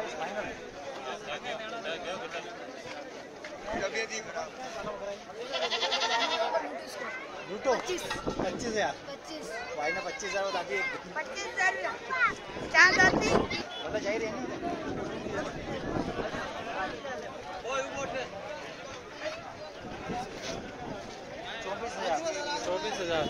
लूटो 25,000 भाई ने 25,000 बता दिए। 25,000 चार दाती मतलब चाहिए नहीं 24,000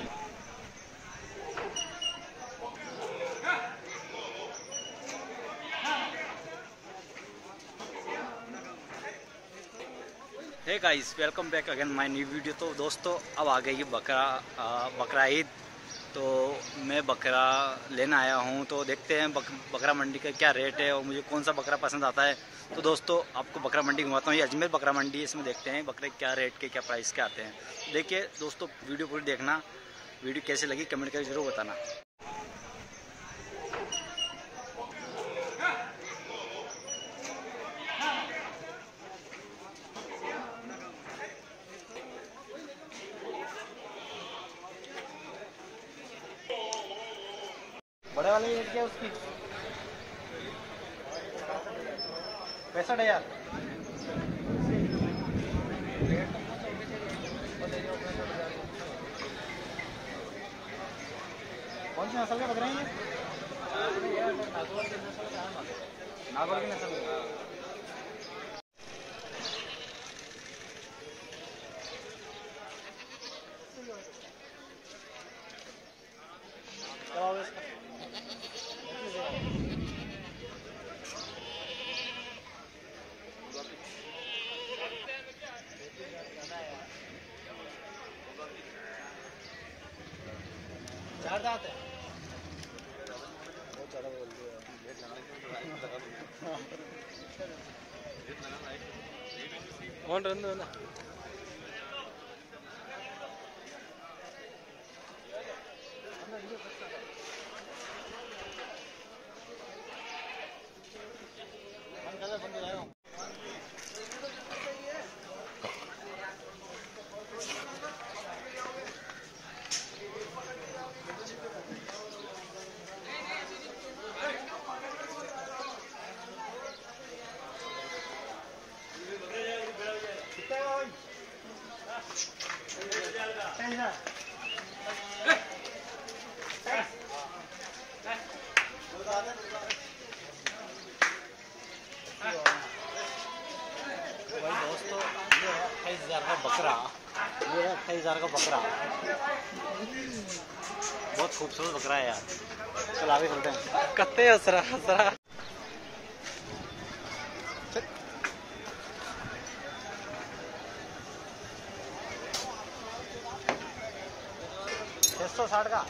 hey guys, welcome back again my new video. तो दोस्तों, अब आ गई बकरा ईद। तो मैं बकरा लेने आया हूँ। तो देखते हैं बकरा मंडी का क्या रेट है और मुझे कौन सा बकरा पसंद आता है। तो दोस्तों, आपको बकरा मंडी घुमाता हूँ। ये अजमेर बकरा मंडी है। इसमें देखते हैं बकरे क्या रेट के, क्या प्राइस के आते हैं। देखिए दोस्तों, वीडियो पूरी देखना। वीडियो कैसी लगी कमेंट करके जरूर बताना। बड़े वाले रेट क्या है उसकी? 65,000। कौन सी नस्ल के बकरे हैं ये? नागौर की नस्ल है। चार दांत है। बहुत ज़्यादा बोल दिया। कौन रन है ना? दोस्तों, ये है 28,000 का बकरा। ये है 28,000 का बकरा। बहुत खूबसूरत बकरा है यार। चल आगे चलते हैं। कत्ते असरा 660 का।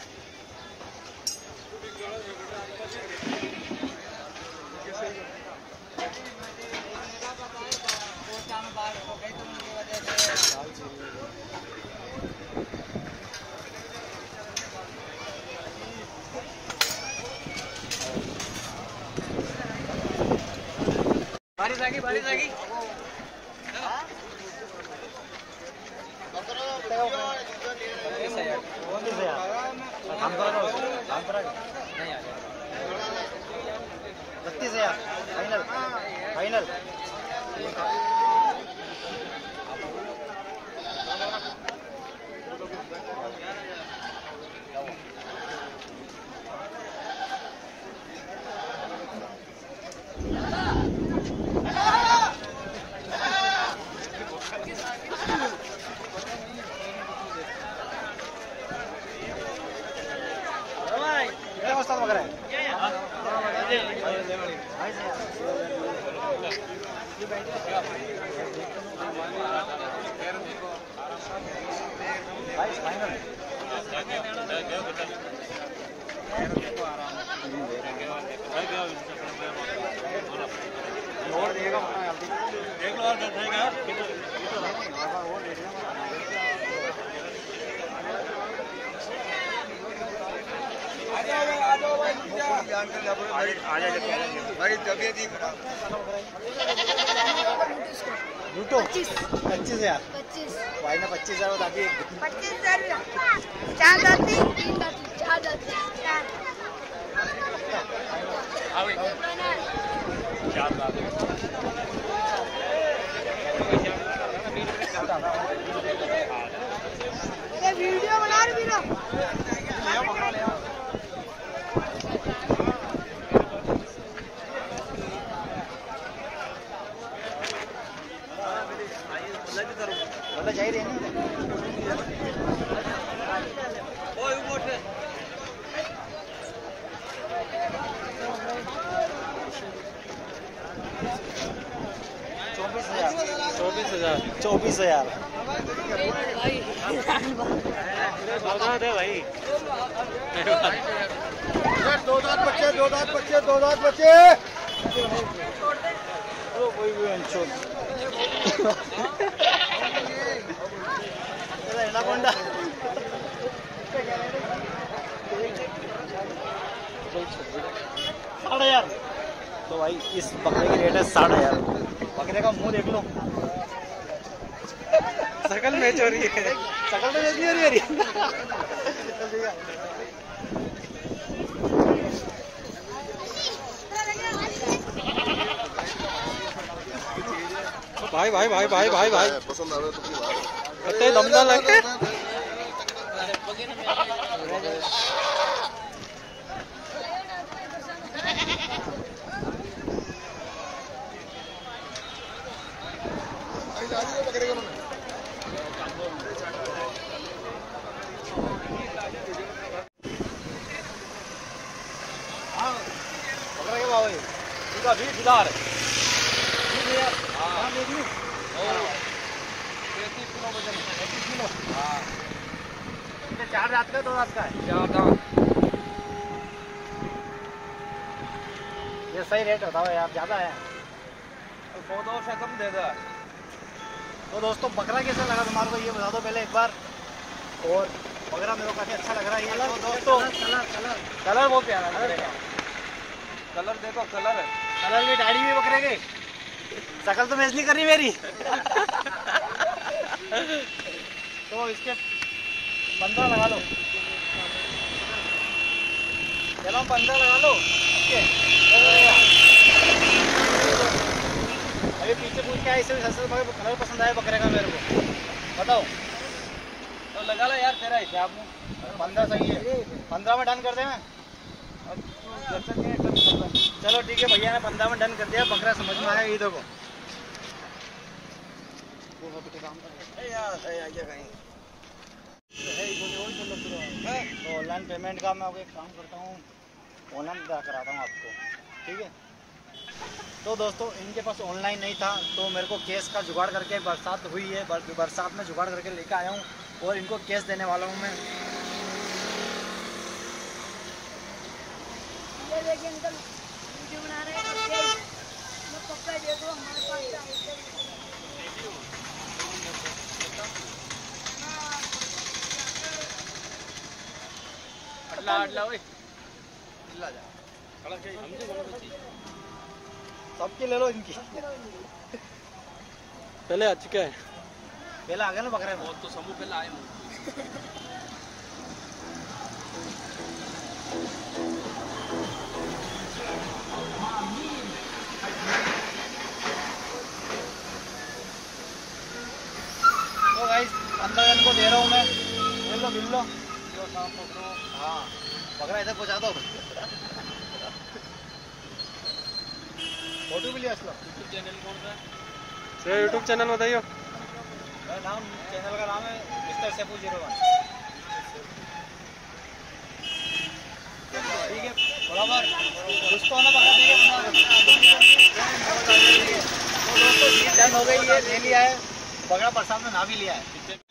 बारिश आ गई। काम करा नहीं आ 32,000 फाइनल। वगैरह लूटो 25,000 भाई ने 25,000 बता दिए। 25,000 चार दाती चार 24,000। भाई दो दांत बच्चे, दो दांत बच्चे, दो दांत बच्चे। कोई भी अंशो एनाकोंडा 60,000। तो भाई इस बकरे की रेट है 60,000। बकरे का मुंह देख लो, शकल मैच हो रही है, शकल तो मैच नहीं हो रही है। भाई भाई भाई भाई भाई भाई पसंद आवे तो कितने दमदार लगे। पकड़ेगा भाई इसका भी दिदार चार रात का, 2 रात का है। ये सही रेट होता है यार, ज्यादा है। पौधों से कम दे दो। तो दोस्तों बकरा कैसा लगा तुम्हारे को ये बता दो पहले एक बार। और बकरा मेरे को काफी अच्छा लग रहा है ये। तो दोस्तों कलर बहुत प्यारा है, कलर देखो, कलर है। कलर भी दाढ़ी भी बकरे के, शकल तो मैच नहीं कर रही मेरी। तो इसके 15 लगा लो, चलो 15 लगा लो। अभी पीछे पूछ के आए, इससे सस्ते कलर पसंद आया बकरे का मेरे को, बताओ। तो लगा लो यार, तेरा हिसाब में 15 सही है, 15 में डन कर दे। मैं चलो ठीक है, भैया ने 15 में डन कर दिया। बकरा समझ में आया, ये देखो। तो ऑनलाइन पेमेंट का मैं आपको एक काम करता हूँ, ऑनलाइन कराता हूँ आपको, ठीक है। तो दोस्तों इनके पास ऑनलाइन नहीं था, तो मेरे को कैश का जुगाड़ करके, बरसात हुई है, बरसात में जुगाड़ करके लेकर आया हूँ और इनको कैश देने वाला हूँ मैं। ये देखिए अंकल वीडियो बना रहे हैं, मैं पक्का देखो हमारे पास सबके ले लो इनकी। पहले आ चुका है। पहले आ गए ना बकरे में, तो समूह पहले आए। तो गाइस 15 जन को दे रहा हूँ मैं, बिल लो। हाँ बकरा इधर पहुँचा दो। फोटो भी लिया असला। चैनल कौन सा है? यूट्यूब चैनल बताइए। नाम चैनल का नाम है मिस्टर सेफू 01। ठीक है बराबर, कुछ तो ना पकड़ देंगे। तो दोस्तों डन हो गई है, ले लिया है बकरा, बरसात में ना भी लिया है।